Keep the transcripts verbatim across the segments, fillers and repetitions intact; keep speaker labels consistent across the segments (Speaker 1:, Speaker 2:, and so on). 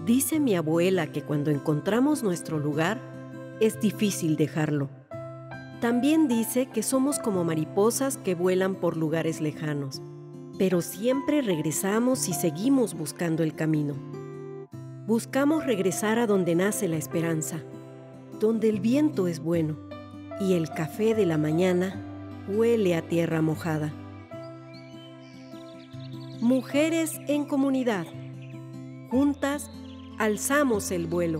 Speaker 1: Dice mi abuela que cuando encontramos nuestro lugar, es difícil dejarlo. También dice que somos como mariposas que vuelan por lugares lejanos, pero siempre regresamos y seguimos buscando el camino. Buscamos regresar a donde nace la esperanza, donde el viento es bueno y el café de la mañana huele a tierra mojada. Mujeres en comunidad. Juntas alzamos el vuelo.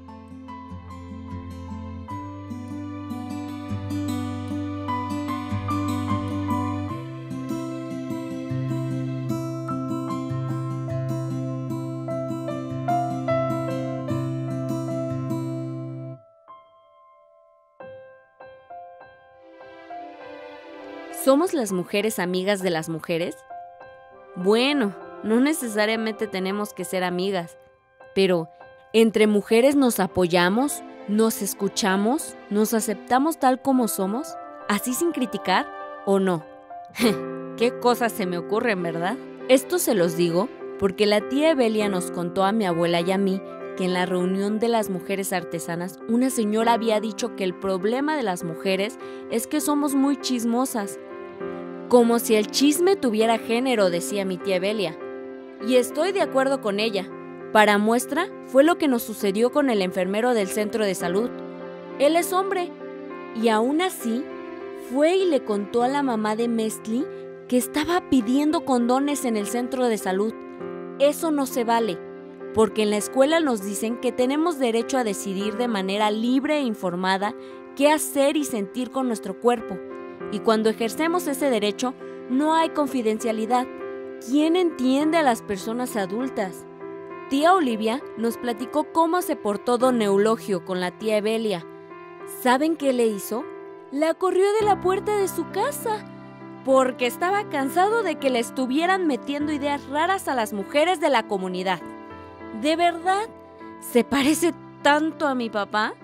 Speaker 2: ¿Somos las mujeres amigas de las mujeres? Bueno, no necesariamente tenemos que ser amigas, pero ¿entre mujeres nos apoyamos, nos escuchamos, nos aceptamos tal como somos, así sin criticar o no? ¿Qué cosas se me ocurren, verdad? Esto se los digo porque la tía Evelia nos contó a mi abuela y a mí que en la reunión de las mujeres artesanas una señora había dicho que el problema de las mujeres es que somos muy chismosas. Como si el chisme tuviera género, decía mi tía Evelia. Y estoy de acuerdo con ella. Para muestra, fue lo que nos sucedió con el enfermero del centro de salud. Él es hombre. Y aún así, fue y le contó a la mamá de Mestli que estaba pidiendo condones en el centro de salud. Eso no se vale, porque en la escuela nos dicen que tenemos derecho a decidir de manera libre e informada qué hacer y sentir con nuestro cuerpo. Y cuando ejercemos ese derecho, no hay confidencialidad. ¿Quién entiende a las personas adultas? Tía Olivia nos platicó cómo se portó don Eulogio con la tía Evelia. ¿Saben qué le hizo? La corrió de la puerta de su casa, porque estaba cansado de que le estuvieran metiendo ideas raras a las mujeres de la comunidad. ¿De verdad? ¿Se parece tanto a mi papá?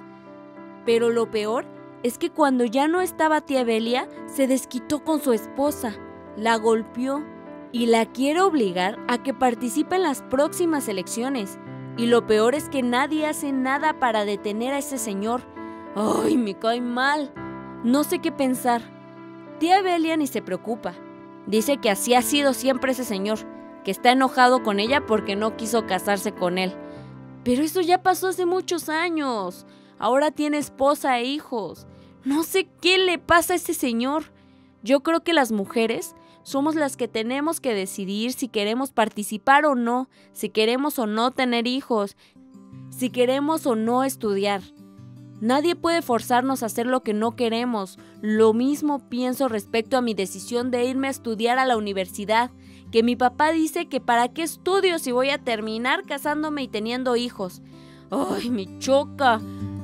Speaker 2: Pero lo peor es que cuando ya no estaba tía Evelia, se desquitó con su esposa, la golpeó y la quiere obligar a que participe en las próximas elecciones. Y lo peor es que nadie hace nada para detener a ese señor. ¡Ay, me cae mal! No sé qué pensar. Tía Evelia ni se preocupa. Dice que así ha sido siempre ese señor, que está enojado con ella porque no quiso casarse con él. Pero eso ya pasó hace muchos años. Ahora tiene esposa e hijos. No sé qué le pasa a ese señor. Yo creo que las mujeres somos las que tenemos que decidir si queremos participar o no, si queremos o no tener hijos, si queremos o no estudiar. Nadie puede forzarnos a hacer lo que no queremos. Lo mismo pienso respecto a mi decisión de irme a estudiar a la universidad, que mi papá dice que para qué estudio si voy a terminar casándome y teniendo hijos. ¡Ay, me choca!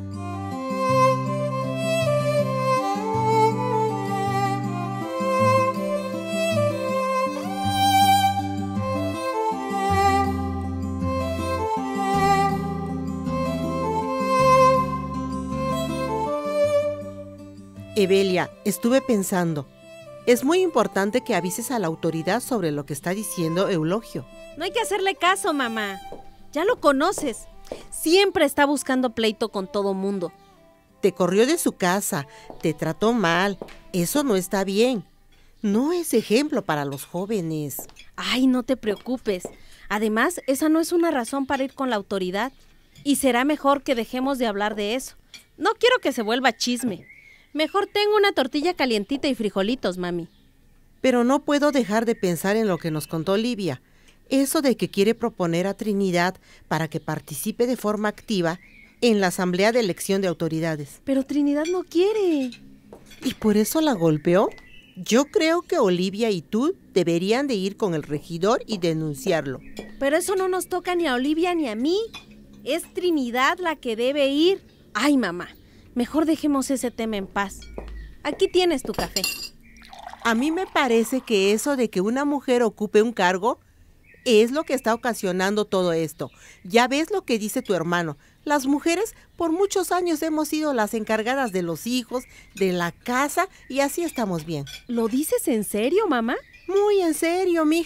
Speaker 3: Evelia, estuve pensando. Es muy importante que avises a la autoridad sobre lo que está diciendo Eulogio.
Speaker 4: No hay que hacerle caso, mamá. Ya lo conoces. Siempre está buscando pleito con todo mundo.
Speaker 3: Te corrió de su casa, te trató mal. Eso no está bien. No es ejemplo para los jóvenes.
Speaker 4: Ay, no te preocupes. Además, esa no es una razón para ir con la autoridad. Y será mejor que dejemos de hablar de eso. No quiero que se vuelva chisme. Mejor tengo una tortilla calientita y frijolitos, mami.
Speaker 3: Pero no puedo dejar de pensar en lo que nos contó Olivia. Eso de que quiere proponer a Trinidad para que participe de forma activa en la asamblea de elección de autoridades.
Speaker 4: Pero Trinidad no quiere.
Speaker 3: ¿Y por eso la golpeó? Yo creo que Olivia y tú deberían de ir con el regidor y denunciarlo.
Speaker 4: Pero eso no nos toca ni a Olivia ni a mí. Es Trinidad la que debe ir. Ay, mamá. Mejor dejemos ese tema en paz. Aquí tienes tu café.
Speaker 3: A mí me parece que eso de que una mujer ocupe un cargo es lo que está ocasionando todo esto. Ya ves lo que dice tu hermano. Las mujeres por muchos años hemos sido las encargadas de los hijos, de la casa y así estamos bien.
Speaker 4: ¿Lo dices en serio, mamá?
Speaker 3: Muy en serio, mija.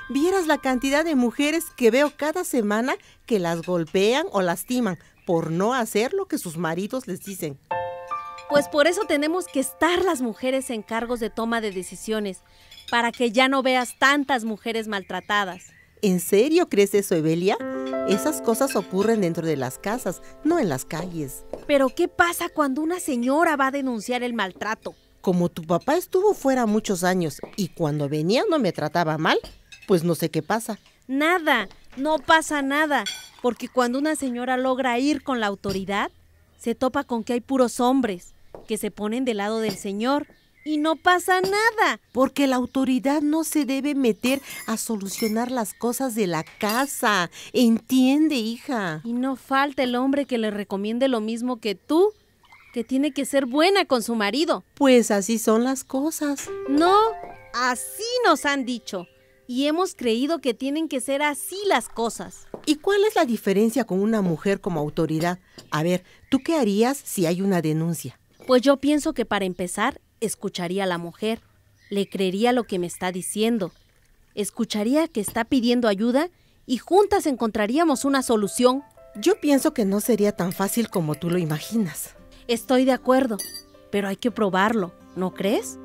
Speaker 3: Vieras la cantidad de mujeres que veo cada semana que las golpean o lastiman por no hacer lo que sus maridos les dicen.
Speaker 4: Pues por eso tenemos que estar las mujeres en cargos de toma de decisiones, para que ya no veas tantas mujeres maltratadas.
Speaker 3: ¿En serio crees eso, Evelia? Esas cosas ocurren dentro de las casas, no en las calles.
Speaker 4: Pero ¿qué pasa cuando una señora va a denunciar el maltrato?
Speaker 3: Como tu papá estuvo fuera muchos años y cuando venía no me trataba mal, pues no sé qué pasa.
Speaker 4: Nada, no pasa nada, porque cuando una señora logra ir con la autoridad, se topa con que hay puros hombres que se ponen del lado del señor y no pasa nada.
Speaker 3: Porque la autoridad no se debe meter a solucionar las cosas de la casa. Entiende, hija.
Speaker 4: Y no falta el hombre que le recomiende lo mismo que tú, que tiene que ser buena con su marido.
Speaker 3: Pues así son las cosas.
Speaker 4: No, así nos han dicho. Y hemos creído que tienen que ser así las cosas.
Speaker 3: ¿Y cuál es la diferencia con una mujer como autoridad? A ver, ¿tú qué harías si hay una denuncia?
Speaker 4: Pues yo pienso que para empezar, escucharía a la mujer. Le creería lo que me está diciendo. Escucharía que está pidiendo ayuda y juntas encontraríamos una solución.
Speaker 3: Yo pienso que no sería tan fácil como tú lo imaginas.
Speaker 4: Estoy de acuerdo, pero hay que probarlo, ¿no crees?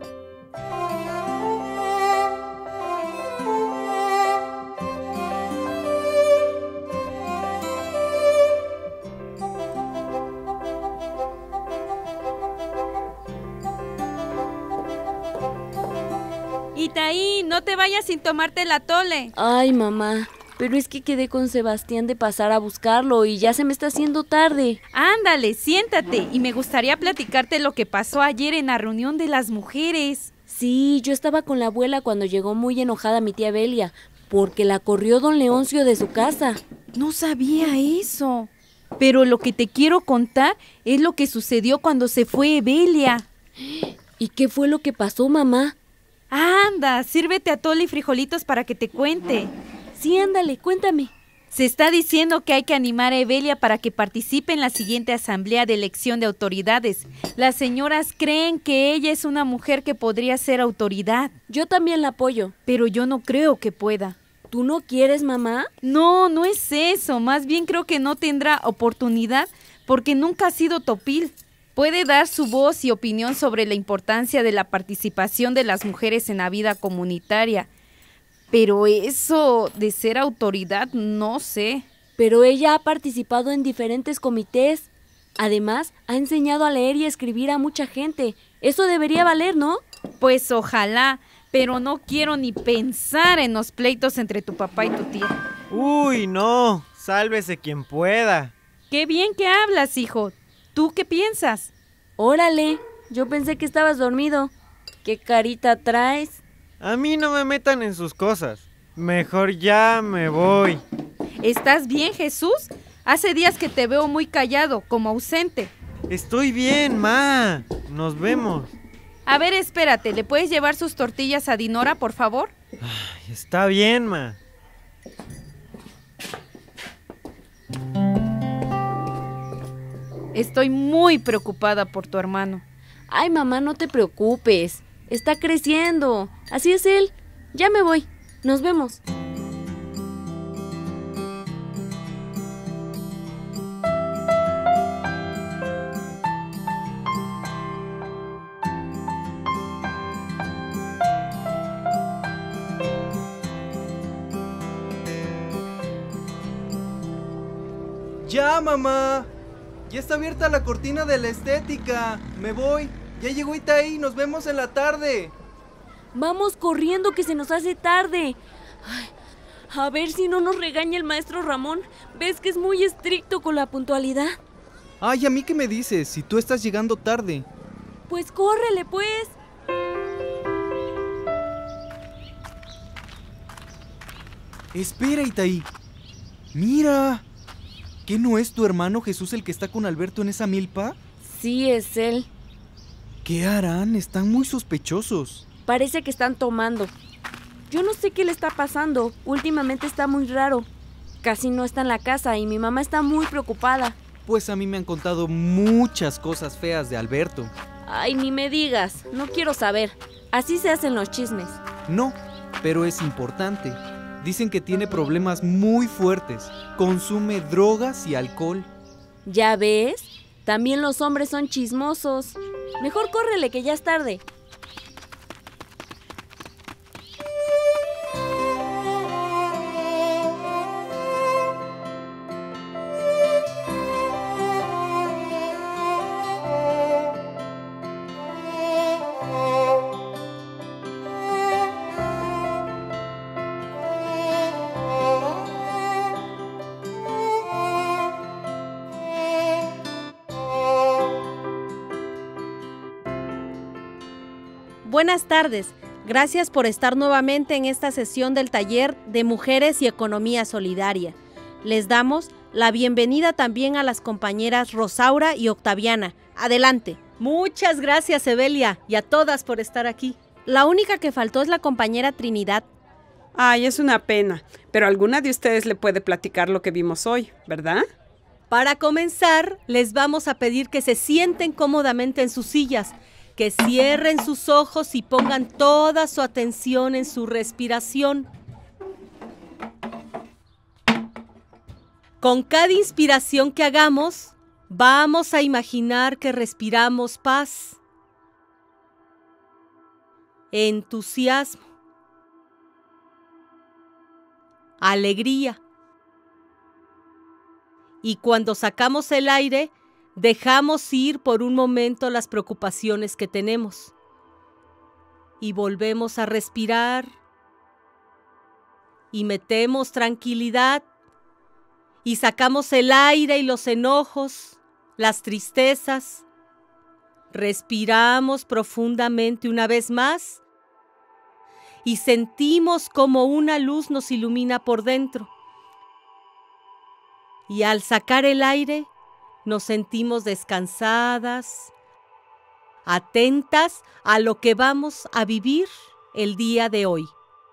Speaker 5: Itaí, no te vayas sin tomarte el atole.
Speaker 2: Ay, mamá, pero es que quedé con Sebastián de pasar a buscarlo y ya se me está haciendo tarde.
Speaker 5: Ándale, siéntate y me gustaría platicarte lo que pasó ayer en la reunión de las mujeres.
Speaker 2: Sí, yo estaba con la abuela cuando llegó muy enojada mi tía Belia, porque la corrió don Leoncio de su casa.
Speaker 5: No sabía eso. Pero lo que te quiero contar es lo que sucedió cuando se fue Evelia.
Speaker 2: ¿Y qué fue lo que pasó, mamá?
Speaker 5: Anda, sírvete atole y frijolitos para que te cuente.
Speaker 2: Sí, ándale, cuéntame.
Speaker 5: Se está diciendo que hay que animar a Evelia para que participe en la siguiente asamblea de elección de autoridades. Las señoras creen que ella es una mujer que podría ser autoridad.
Speaker 2: Yo también la apoyo.
Speaker 5: Pero yo no creo que pueda.
Speaker 2: ¿Tú no quieres, mamá?
Speaker 5: No, no es eso. Más bien creo que no tendrá oportunidad porque nunca ha sido topil. Puede dar su voz y opinión sobre la importancia de la participación de las mujeres en la vida comunitaria. Pero eso de ser autoridad, no sé.
Speaker 2: Pero ella ha participado en diferentes comités. Además, ha enseñado a leer y escribir a mucha gente. Eso debería valer, ¿no?
Speaker 5: Pues ojalá, pero no quiero ni pensar en los pleitos entre tu papá y tu tía.
Speaker 6: Uy, no, sálvese quien pueda.
Speaker 5: Qué bien que hablas, hijo. ¿Tú qué piensas?
Speaker 2: Órale, yo pensé que estabas dormido. ¿Qué carita traes?
Speaker 6: A mí no me metan en sus cosas. Mejor ya me voy.
Speaker 5: ¿Estás bien, Jesús? Hace días que te veo muy callado, como ausente.
Speaker 6: Estoy bien, ma. Nos vemos.
Speaker 5: A ver, espérate, ¿le puedes llevar sus tortillas a Dinora, por favor?
Speaker 6: Ay, está bien, ma.
Speaker 5: Estoy muy preocupada por tu hermano.
Speaker 2: Ay, mamá, no te preocupes. Está creciendo. Así es él. Ya me voy. Nos vemos.
Speaker 7: ¡Ya, mamá! Ya está abierta la cortina de la estética. Me voy. Ya llegó Itaí. Nos vemos en la tarde.
Speaker 2: Vamos corriendo que se nos hace tarde. Ay, a ver si no nos regaña el maestro Ramón. Ves que es muy estricto con la puntualidad.
Speaker 7: Ay, ¿a mí qué me dices? Si tú estás llegando tarde.
Speaker 2: Pues córrele, pues.
Speaker 7: Espera, Itaí. Mira. ¿Qué no es tu hermano Jesús el que está con Alberto en esa milpa?
Speaker 2: Sí, es él.
Speaker 7: ¿Qué harán? Están muy sospechosos.
Speaker 2: Parece que están tomando. Yo no sé qué le está pasando. Últimamente está muy raro. Casi no está en la casa y mi mamá está muy preocupada.
Speaker 7: Pues a mí me han contado muchas cosas feas de Alberto.
Speaker 2: Ay, ni me digas. No quiero saber. Así se hacen los chismes.
Speaker 7: No, pero es importante. Dicen que tiene problemas muy fuertes. Consume drogas y alcohol.
Speaker 2: ¿Ya ves? También los hombres son chismosos. Mejor córrele, que ya es tarde.
Speaker 4: Buenas tardes. Gracias por estar nuevamente en esta sesión del taller de Mujeres y Economía Solidaria. Les damos la bienvenida también a las compañeras Rosaura y Octaviana. Adelante.
Speaker 1: Muchas gracias, Evelia, y a todas por estar aquí.
Speaker 4: La única que faltó es la compañera Trinidad.
Speaker 8: Ay, es una pena, pero alguna de ustedes le puede platicar lo que vimos hoy, ¿verdad?
Speaker 1: Para comenzar, les vamos a pedir que se sienten cómodamente en sus sillas, que cierren sus ojos y pongan toda su atención en su respiración. Con cada inspiración que hagamos, vamos a imaginar que respiramos paz, entusiasmo, alegría. Y cuando sacamos el aire, dejamos ir por un momento las preocupaciones que tenemos y volvemos a respirar y metemos tranquilidad y sacamos el aire y los enojos, las tristezas. Respiramos profundamente una vez más y sentimos como una luz nos ilumina por dentro. Y al sacar el aire, nos sentimos descansadas, atentas a lo que vamos a vivir el día de hoy.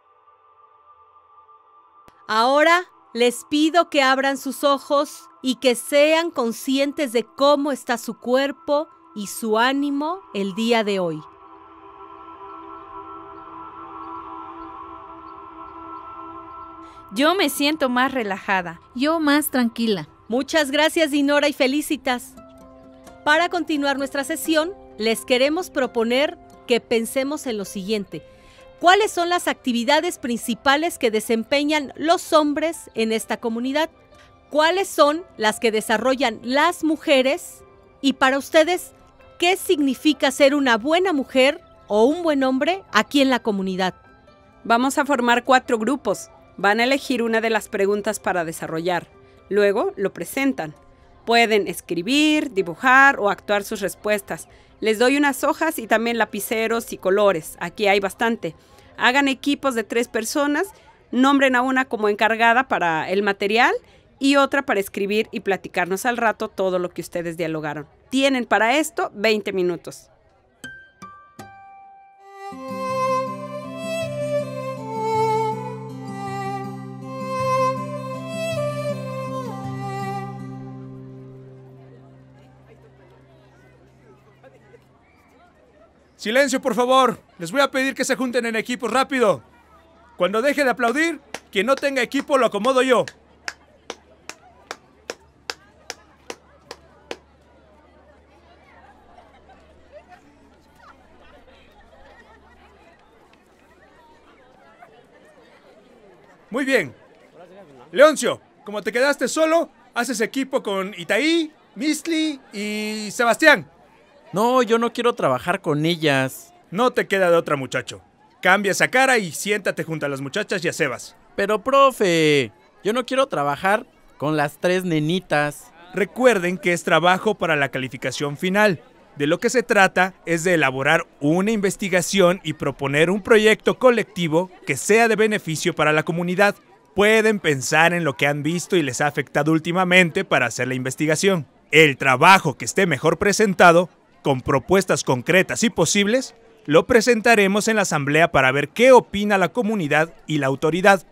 Speaker 1: Ahora les pido que abran sus ojos y que sean conscientes de cómo está su cuerpo y su ánimo el día de hoy.
Speaker 5: Yo me siento más relajada.
Speaker 9: Yo más tranquila.
Speaker 1: Muchas gracias, Dinora y Felicitas. Para continuar nuestra sesión, les queremos proponer que pensemos en lo siguiente. ¿Cuáles son las actividades principales que desempeñan los hombres en esta comunidad? ¿Cuáles son las que desarrollan las mujeres? Y para ustedes, ¿qué significa ser una buena mujer o un buen hombre aquí en la comunidad?
Speaker 8: Vamos a formar cuatro grupos. Van a elegir una de las preguntas para desarrollar. Luego lo presentan. Pueden escribir, dibujar o actuar sus respuestas. Les doy unas hojas y también lapiceros y colores. Aquí hay bastante. Hagan equipos de tres personas. Nombren a una como encargada para el material y otra para escribir y platicarnos al rato todo lo que ustedes dialogaron. Tienen para esto veinte minutos.
Speaker 10: Silencio, por favor. Les voy a pedir que se junten en equipos rápido. Cuando deje de aplaudir, quien no tenga equipo lo acomodo yo. Muy bien. Leoncio, como te quedaste solo, haces equipo con Itaí, Misli y Sebastián.
Speaker 11: No, yo no quiero trabajar con ellas.
Speaker 10: No te queda de otra, muchacho. Cambia esa cara y siéntate junto a las muchachas y a Sebas.
Speaker 11: Pero, profe, yo no quiero trabajar con las tres nenitas.
Speaker 10: Recuerden que es trabajo para la calificación final. De lo que se trata es de elaborar una investigación y proponer un proyecto colectivo que sea de beneficio para la comunidad. Pueden pensar en lo que han visto y les ha afectado últimamente para hacer la investigación. El trabajo que esté mejor presentado, con propuestas concretas y posibles, lo presentaremos en la asamblea para ver qué opina la comunidad y la autoridad.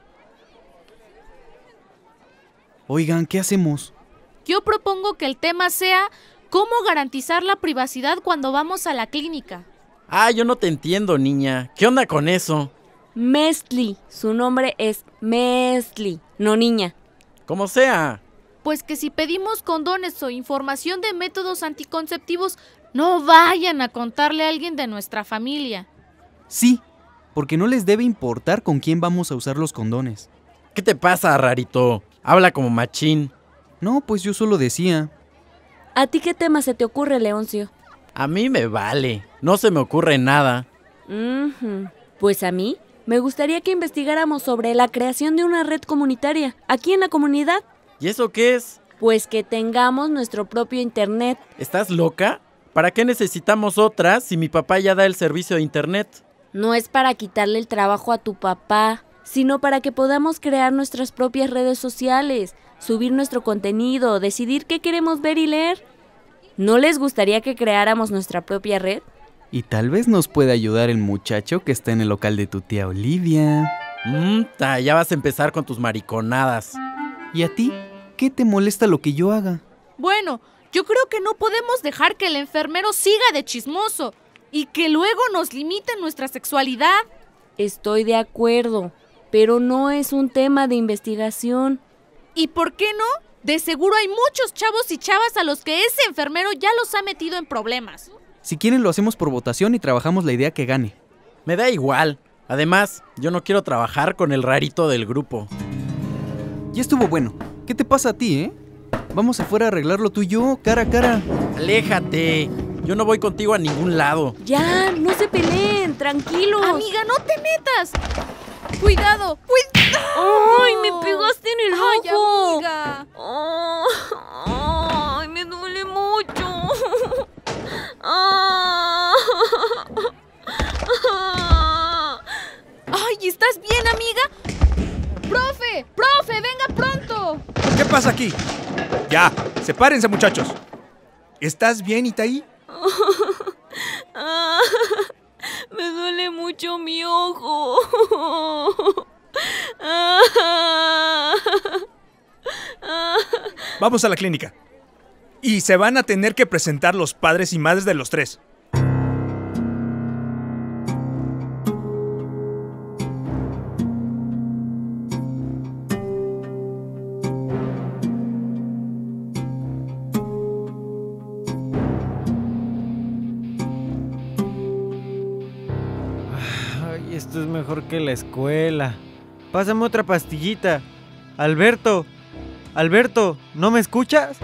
Speaker 7: Oigan, ¿qué hacemos?
Speaker 9: Yo propongo que el tema sea ¿cómo garantizar la privacidad cuando vamos a la clínica?
Speaker 11: Ah, yo no te entiendo, niña. ¿Qué onda con eso?
Speaker 2: Mestli. Su nombre es Mestli, no niña.
Speaker 11: Como sea.
Speaker 9: Pues que si pedimos condones o información de métodos anticonceptivos, no vayan a contarle a alguien de nuestra familia.
Speaker 12: Sí, porque no les debe importar con quién vamos a usar los condones.
Speaker 11: ¿Qué te pasa, rarito? Habla como machín.
Speaker 12: No, pues yo solo decía.
Speaker 2: ¿A ti qué tema se te ocurre, Leoncio?
Speaker 11: A mí me vale. No se me ocurre nada.
Speaker 2: Uh-huh. Pues a mí me gustaría que investigáramos sobre la creación de una red comunitaria, aquí en la comunidad.
Speaker 11: ¿Y eso qué es?
Speaker 2: Pues que tengamos nuestro propio internet.
Speaker 11: ¿Estás loca? ¿Para qué necesitamos otra si mi papá ya da el servicio de internet?
Speaker 2: No es para quitarle el trabajo a tu papá, sino para que podamos crear nuestras propias redes sociales, subir nuestro contenido, decidir qué queremos ver y leer. ¿No les gustaría que creáramos nuestra propia red?
Speaker 12: Y tal vez nos pueda ayudar el muchacho que está en el local de tu tía Olivia.
Speaker 11: Mmm, ya vas a empezar con tus mariconadas.
Speaker 12: ¿Y a ti? ¿Qué te molesta lo que yo haga?
Speaker 9: Bueno, yo creo que no podemos dejar que el enfermero siga de chismoso y que luego nos limite nuestra sexualidad.
Speaker 2: Estoy de acuerdo, pero no es un tema de investigación.
Speaker 9: ¿Y por qué no? De seguro hay muchos chavos y chavas a los que ese enfermero ya los ha metido en problemas.
Speaker 12: Si quieren lo hacemos por votación y trabajamos la idea que gane.
Speaker 11: Me da igual. Además, yo no quiero trabajar con el rarito del grupo.
Speaker 12: Ya estuvo bueno. ¿Qué te pasa a ti, eh? Vamos afuera a arreglarlo tú y yo, cara a cara.
Speaker 11: Aléjate. Yo no voy contigo a ningún lado.
Speaker 2: Ya, no se peleen, tranquilos.
Speaker 9: Amiga, no te metas. Cuidado, cuidado.
Speaker 2: ¡Ay, me pegaste en el
Speaker 9: Ay,
Speaker 2: ojo!
Speaker 9: Amiga.
Speaker 2: ¡Ay, me duele mucho!
Speaker 9: ¡Ay, ¿estás bien, amiga? ¡Profe! ¡Profe, venga pronto!
Speaker 10: ¿Qué pasa aquí? Ya, sepárense, muchachos. ¿Estás bien, Itaí?
Speaker 2: Me duele mucho mi ojo.
Speaker 10: Vamos a la clínica. Y se van a tener que presentar los padres y madres de los tres.
Speaker 6: Ay, esto es mejor que la escuela. Pásame otra pastillita. Alberto, Alberto, ¿no me escuchas?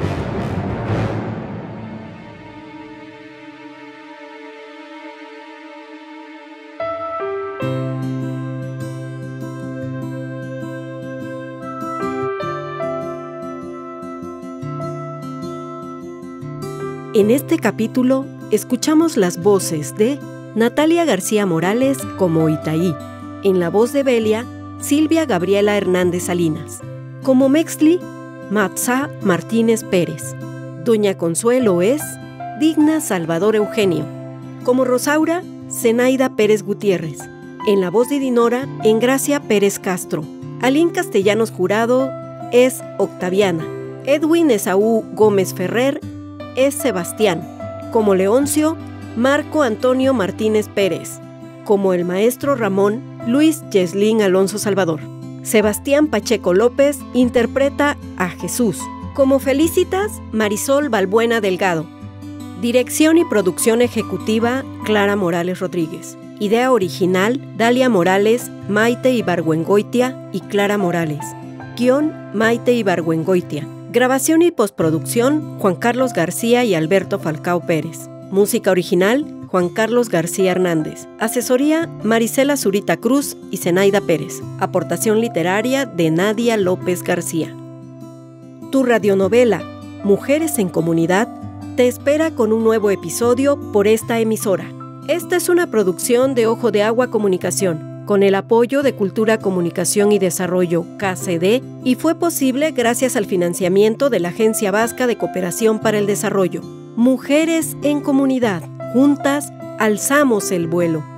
Speaker 1: En este capítulo escuchamos las voces de Natalia García Morales como Itaí, en la voz de Belia, Silvia Gabriela Hernández Salinas, como Mextli, Matzá Martínez Pérez. Doña Consuelo es Digna Salvador Eugenio, como Rosaura, Zenaida Pérez Gutiérrez, en la voz de Dinora, Engracia Pérez Castro. Alín Castellanos Jurado es Octaviana, Edwin Esaú Gómez Ferrer es Sebastián, como Leoncio, Marco Antonio Martínez Pérez, como el maestro Ramón, Luis Yeslín Alonso Salvador. Sebastián Pacheco López interpreta a Jesús, como Felicitas, Marisol Balbuena Delgado. Dirección y producción ejecutiva, Clara Morales Rodríguez. Idea original, Dalia Morales, Maite Ibargüengoitia y Clara Morales. Guión, Maite Ibargüengoitia. Grabación y postproducción, Juan Carlos García y Alberto Falcao Pérez. Música original, Juan Carlos García Hernández. Asesoría, Marisela Zurita Cruz y Zenaida Pérez. Aportación literaria de Nadia López García. Tu radionovela, Mujeres en Comunidad, te espera con un nuevo episodio por esta emisora. Esta es una producción de Ojo de Agua Comunicación, con el apoyo de Cultura, Comunicación y Desarrollo, K C D, y fue posible gracias al financiamiento de la Agencia Vasca de Cooperación para el Desarrollo. Mujeres en Comunidad, juntas alzamos el vuelo.